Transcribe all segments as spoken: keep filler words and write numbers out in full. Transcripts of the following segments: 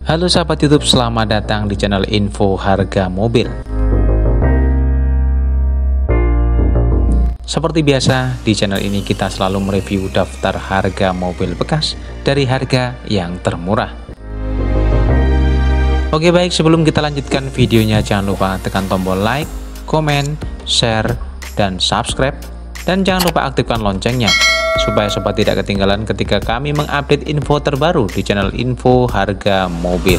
Halo sahabat YouTube, selamat datang di channel info harga mobil. Seperti biasa, di channel ini kita selalu mereview daftar harga mobil bekas dari harga yang termurah. Oke baik, sebelum kita lanjutkan videonya, jangan lupa tekan tombol like, komen, share, dan subscribe. Dan jangan lupa aktifkan loncengnya, supaya sobat tidak ketinggalan ketika kami mengupdate info terbaru di channel info harga mobil.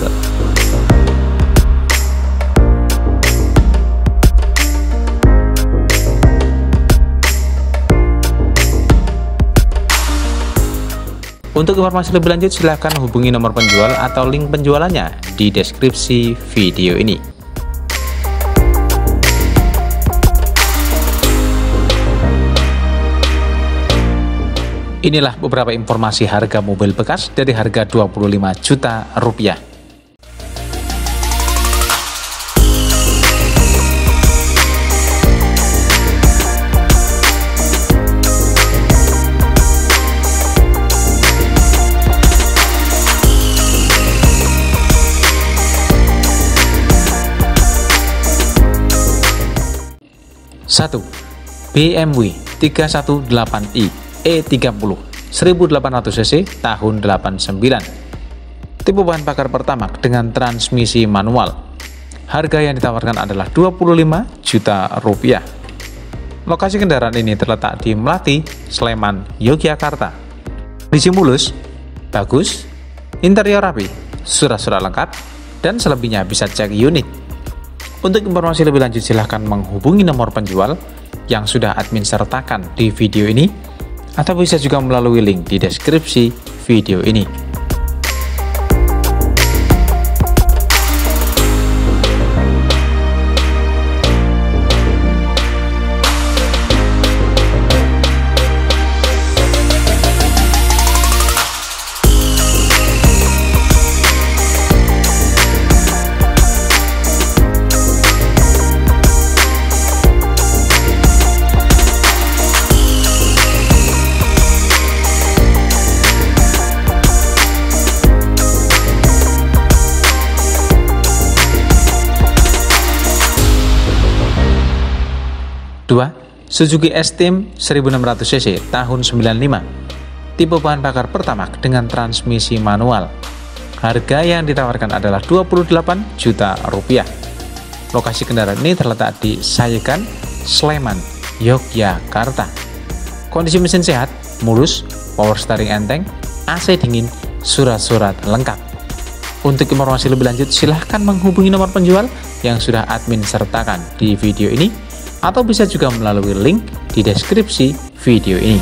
Untuk informasi lebih lanjut silahkan hubungi nomor penjual atau link penjualannya di deskripsi video ini. Inilah beberapa informasi harga mobil bekas dari harga dua puluh lima juta rupiah. satu. B M W tiga satu delapan i E tiga puluh seribu delapan ratus cc tahun delapan puluh sembilan. Tipe bahan bakar Pertamax dengan transmisi manual. Harga yang ditawarkan adalah dua puluh lima juta rupiah. Lokasi kendaraan ini terletak di Melati, Sleman, Yogyakarta. Kondisi mulus, bagus, interior rapi, surat-surat lengkap, dan selebihnya bisa cek unit. Untuk informasi lebih lanjut silahkan menghubungi nomor penjual yang sudah admin sertakan di video ini, atau bisa juga melalui link di deskripsi video ini. dua. Suzuki S-Team seribu enam ratus cc tahun sembilan puluh lima. Tipe bahan bakar Pertamax dengan transmisi manual. Harga yang ditawarkan adalah dua puluh delapan juta rupiah. Lokasi kendaraan ini terletak di Sayegan, Sleman, Yogyakarta. Kondisi mesin sehat, mulus, power steering enteng, A C dingin, surat-surat lengkap. Untuk informasi lebih lanjut silahkan menghubungi nomor penjual yang sudah admin sertakan di video ini, atau bisa juga melalui link di deskripsi video ini.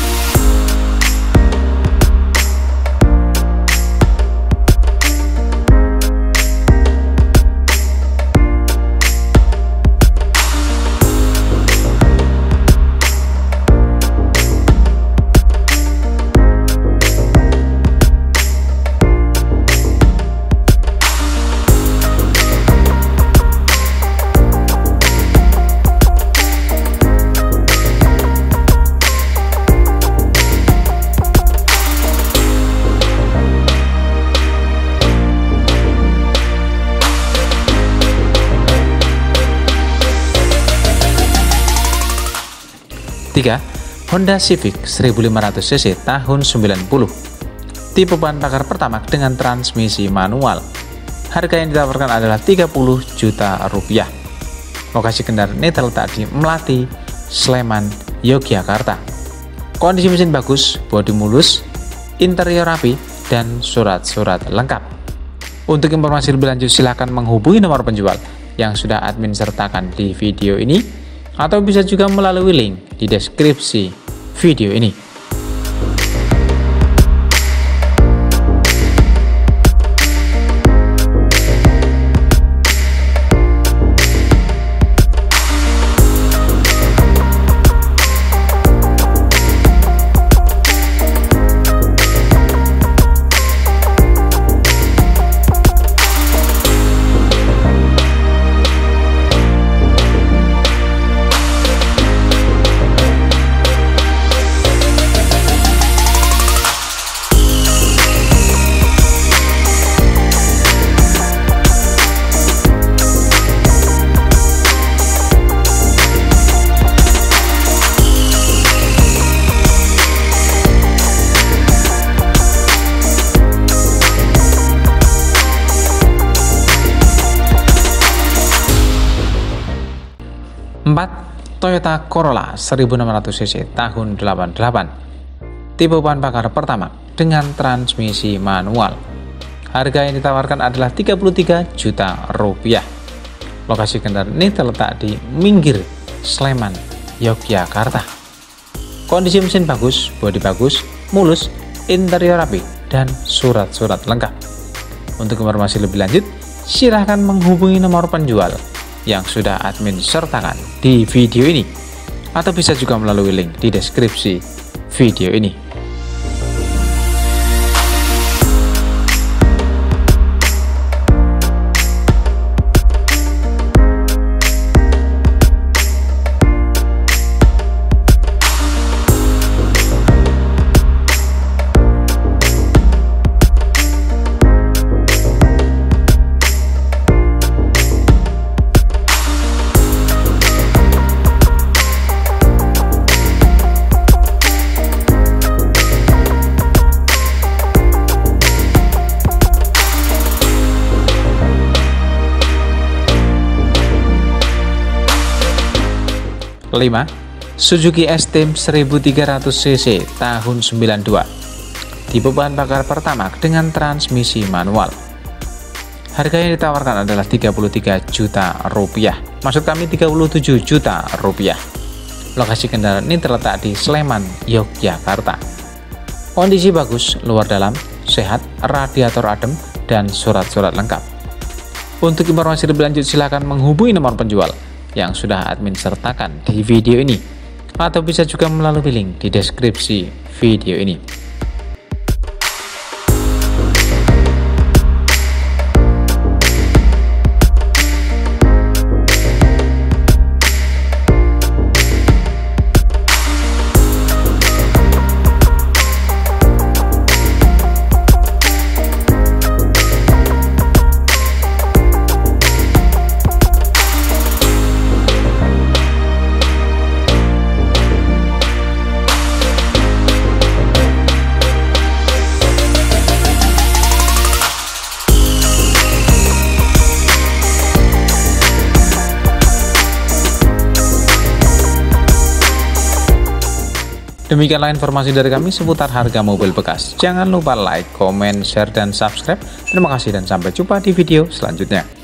tiga. Honda Civic seribu lima ratus cc tahun sembilan puluh. Tipe bahan bakar Pertamax dengan transmisi manual. Harga yang ditawarkan adalah tiga puluh juta rupiah. Lokasi kendaraan ini terletak di Melati, Sleman, Yogyakarta. Kondisi mesin bagus, bodi mulus, interior rapi, dan surat-surat lengkap. Untuk informasi lebih lanjut silahkan menghubungi nomor penjual yang sudah admin sertakan di video ini, atau bisa juga melalui link di deskripsi video ini. Keempat, Toyota Corolla seribu enam ratus cc tahun delapan puluh delapan. Tipe bahan bakar pertama dengan transmisi manual. Harga yang ditawarkan adalah tiga puluh tiga juta rupiah. Lokasi kendaraan ini terletak di Minggir, Sleman, Yogyakarta. Kondisi mesin bagus, bodi bagus, mulus, interior rapi, dan surat-surat lengkap. Untuk informasi lebih lanjut, silahkan menghubungi nomor penjual yang sudah admin sertakan di video ini, atau bisa juga melalui link di deskripsi video ini. Kelima, Suzuki S-Team seribu tiga ratus cc tahun sembilan puluh dua. Tipe bahan bakar pertama dengan transmisi manual. Harga yang ditawarkan adalah tiga puluh tiga juta rupiah. Maksud kami tiga puluh tujuh juta rupiah. Lokasi kendaraan ini terletak di Sleman, Yogyakarta. Kondisi bagus, luar dalam, sehat, radiator adem, dan surat-surat lengkap. Untuk informasi lebih lanjut silakan menghubungi nomor penjual yang sudah admin sertakan di video ini, atau bisa juga melalui link di deskripsi video ini. Demikianlah informasi dari kami seputar harga mobil bekas. Jangan lupa like, comment, share, dan subscribe. Terima kasih dan sampai jumpa di video selanjutnya.